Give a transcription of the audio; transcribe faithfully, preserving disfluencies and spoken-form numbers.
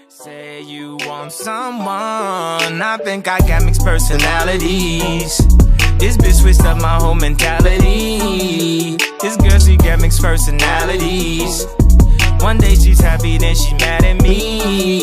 Say you want someone, I think I got mixed personalities. This bitch switched up my whole mentality. This girl, she got mixed personalities. One day she's happy, then she mad at me.